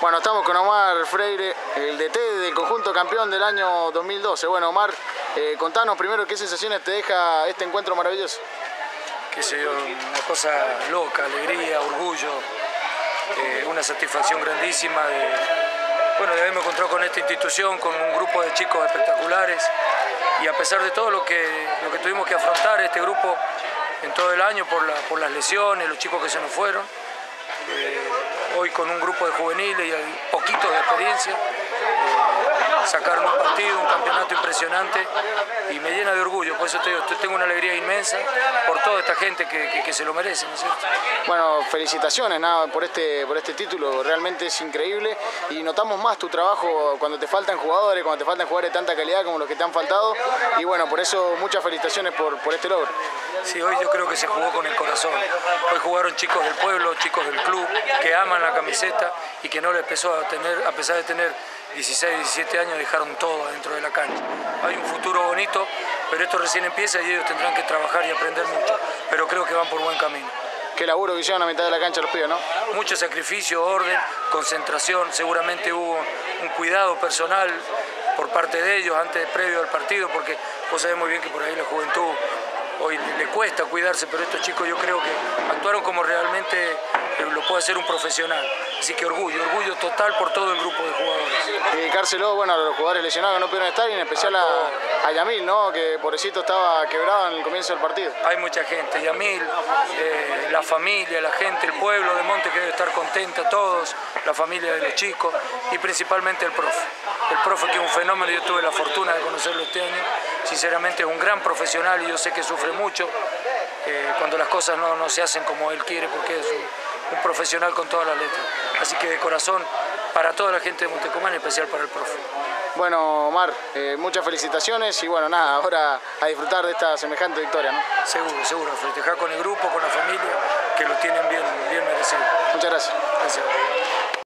Bueno, estamos con Omar Freire, el DT del conjunto campeón del año 2012. Bueno, Omar, contanos primero qué sensaciones te deja este encuentro maravilloso. Qué sé yo, una cosa loca, alegría, orgullo, una satisfacción grandísima de haberme encontrado con esta institución, con un grupo de chicos espectaculares, y a pesar de todo lo que tuvimos que afrontar este grupo en todo el año por las lesiones, los chicos que se nos fueron, hoy con un grupo de juveniles y hay poquitos de experiencia, sacaron un partido, un campeonato impresionante y me llena de orgullo. Por eso te digo, tengo una alegría inmensa por toda esta gente que se lo merece, ¿no es cierto? Bueno, felicitaciones por este título, realmente es increíble y notamos más tu trabajo cuando te faltan jugadores, de tanta calidad como los que te han faltado, y bueno, por eso muchas felicitaciones por este logro. Sí, hoy yo creo que se jugó con el corazón. Hoy jugaron chicos del pueblo, chicos del club, que aman la camiseta y que no les pesó a pesar de tener 16, 17 años, dejaron todo adentro de la cancha. Hay un futuro bonito, pero esto recién empieza y ellos tendrán que trabajar y aprender mucho, pero creo que van por buen camino. Qué laburo que hicieron a mitad de la cancha los pibes, ¿no? Mucho sacrificio, orden, concentración, seguramente hubo un cuidado personal por parte de ellos previo al partido, porque vos sabés muy bien que por ahí la juventud hoy le cuesta cuidarse, pero estos chicos yo creo que actuaron como realmente lo puede hacer un profesional. Así que orgullo total por todo el grupo de jugadores. Y dedicárselo, bueno, a los jugadores lesionados que no pudieron estar, y en especial a Yamil, ¿no? Que pobrecito estaba quebrado en el comienzo del partido. Hay mucha gente, Yamil, la familia, la gente, el pueblo de Monte que debe estar contenta, todos, la familia de los chicos y principalmente el profe. El profe que es un fenómeno, yo tuve la fortuna de conocerlo este año, sinceramente es un gran profesional y yo sé que sufre mucho cuando las cosas no se hacen como él quiere, porque es un profesional con todas las letras. Así que de corazón para toda la gente de Montecomán, en especial para el profe. Bueno, Omar, muchas felicitaciones y bueno, nada, ahora a disfrutar de esta semejante victoria, ¿no? Seguro, festejar con el grupo, con la familia, que lo tienen bien merecido. Muchas gracias. Gracias.